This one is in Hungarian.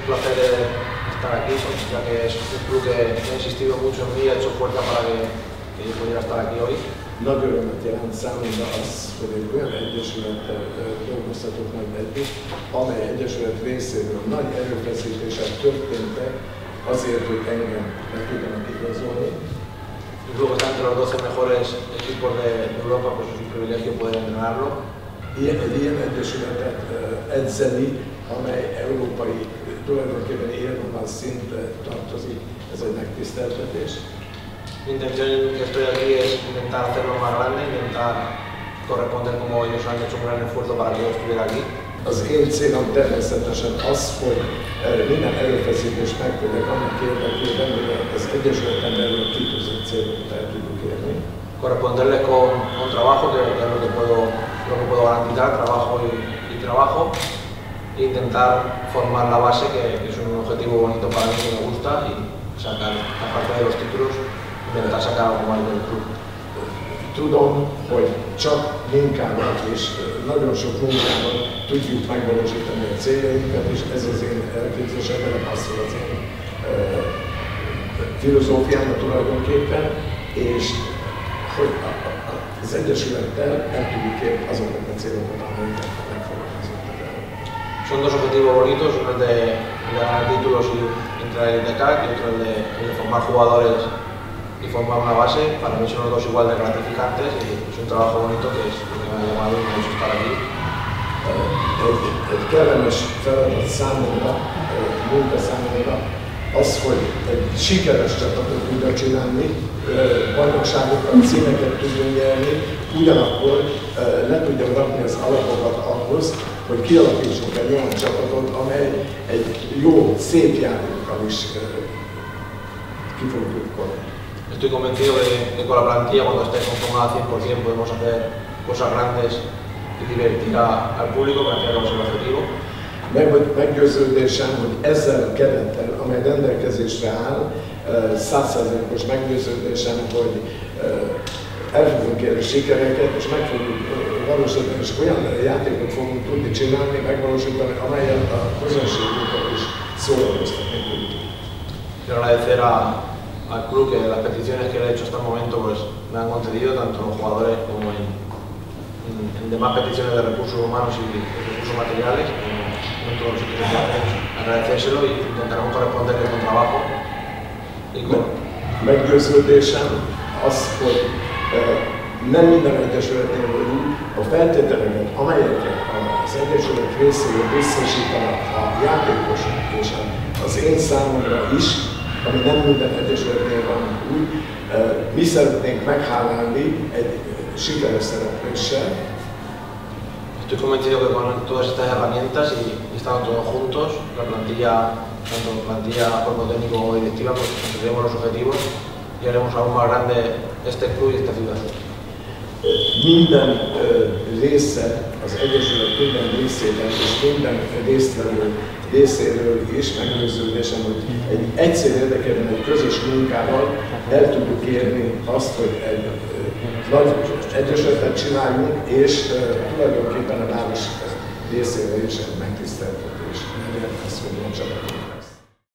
placer estar aquí, ya que es un club que ha insistido mucho en mí y ha hecho fuerza para que yo pudiera estar aquí hoy. Nagy örömet jelent számomra az, hogy egy olyan egyesülettel dolgoztatok meg együtt, amely egyesület részéről nagy erőfeszítések történtek azért, hogy engem meg tudjanak igazolni. Un club que está entre los 12 mejores equipos de Europa, pues es un privilegio poder entrenarlo. Egy ilyen egyesületet edzeni, amely európai, tulajdonképpen élvonal szintre tartozik, ez egy megtiszteltetés. Mi intención que estoy aquí es intentar hacerlo más grande, intentar corresponder como ellos han hecho un gran esfuerzo para que yo estuviera aquí. Az én célom természetesen az, hogy minden erőfeszítést megtegyek annak érdekében, hogy az egyesületen belül kitűzött célokat el tudjuk érni. Corresponderles con trabajo, que es lo que puedo garantizar, trabajo y trabajo, e intentar formar la base, que es un objetivo bonito para mí, que me gusta, y sacar, aparte de los títulos, intentar sacar algo más del club. Tudom, hogy csak munkával és nagyon sok munkával tudjuk megvalósítani a céljainkat, és ez az én elképzelésem, ennek passzol az én filozófiámra tulajdonképpen, és hogy az Egyesülettel el tudjuk érni azokat a célokat, amelyeket megfogalmazottak el. Son dos objetivos bonitos, uno es de ganar títulos y entrar en el CAC y otro el de formar jugadores y formar una base. Para mí son los dos igual de gratificantes y es un trabajo bonito que es lo que me ha llamado y me ha hecho estar aquí. Egy kellemes feladat számomra, munka számomra az, hogy egy sikeres csapatot tudja csinálni, bajnokságokat, címeket tudjunk nyerni, ugyanakkor le tudjam rakni az alapokat ahhoz, hogy kialakítsunk egy olyan csapatot, amely egy jó, szép játékkal is ki fogjuk tudni. Estoy convencido de que con la plantilla, cuando esté conformada al 100%, podemos hacer cosas grandes y divertir al público, que al final es el objetivo. Meggyőződésem, hogy ezzel a kerettel, amely rendelkezésre áll, 100%-os meggyőződésem, hogy el fogunk érni sikereket, és meg fogjuk valósítani, és olyan játékot fogunk tudni csinálni, megvalósítani, amelyen a közönségünket is szórakoztatni tudjuk. Quiero agradecer al club que las peticiones que le he hecho hasta el momento pues me han concedido, tanto los jugadores como en demás peticiones de recursos humanos y recursos materiales, en todos los sitios. Agradecérselo y intentaremos corresponderle con trabajo. Meggyőződésem az, hogy nem minden egyesületnél vagyunk, a feltételeket, amelyeket az egyesület részéről biztosítanak a játékosok és az én számomra is, ami nem minden egyesületnél van úgy, mi szeretnénk meghálálni egy sikeres szerepléssel. Estoy convencido que con todas estas herramientas y estando todos juntos, la plantilla, tanto plantilla, cuerpo técnico como directiva, pues conseguiremos los objetivos y haremos aún más grande este club y esta ciudad. Minden része, az Egyesület minden részében és minden résztvevő részéről is meggyőződésem, hogy egy egyszer érdekében, egy közös munkával el tudjuk érni azt, hogy egy nagy egyesületet csináljunk, és tulajdonképpen a város részéről is egy megtiszteltetés. Nem értem azt, hogy ilyen csapatot.